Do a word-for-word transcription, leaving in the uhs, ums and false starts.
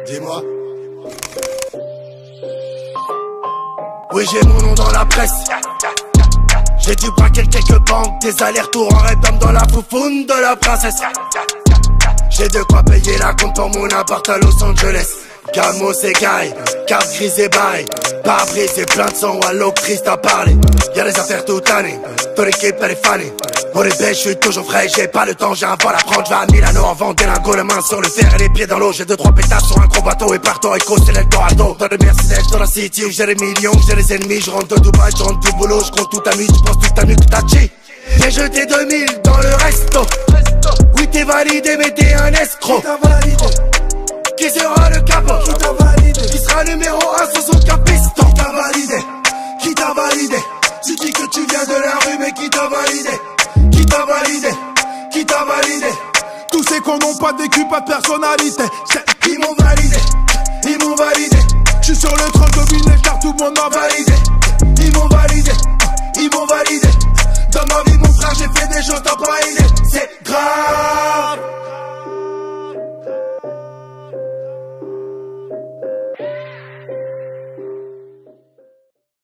Dis-moi. Oui, j'ai mon nom dans la presse. J'ai dû braquer quelques banques, des allers-retours en rêve dans la foufoune de la princesse. J'ai de quoi payer la compte pour mon appart à Los Angeles. Gamos et Guy, carte grise et bail. Pare-brise et plein de sang, allo Christ à parler. Y'a des affaires toute l'année, ton équipe elle est fanée. Pour les bêches, je suis toujours frais, j'ai pas le temps, j'ai un vol à prendre. Je vais à Milano en vente des lingots, les mains sur le fer et les pieds dans l'eau. J'ai deux trois pétards sur un gros bateau et partout Echo, c'est l'Eldorado. Dans le Mercedes, dans la city où j'ai les millions, j'ai les ennemis. Je rentre de Dubaï, je rentre du boulot, je compte tout ta nuit, tu penses toute ta nuit que t'as chi. J'ai jeté deux mille dans le resto. Oui, t'es validé, mais t'es un escroc. Qui t'a validé? Qui sera le capot? Qui t'a validé? Qui sera numéro un sur son capiston? Qui t'a validé? Qui t'a validé? Tu dis que tu viens de la rue, mais qui t'a validé? Qui t'a validé? Qui t'a validé? Tous ces cons n'ont pas d'écu, pas de personnalité. Ils m'ont validé, ils m'ont validé. J'suis sur le train de Binet, car tout le monde m'a validé.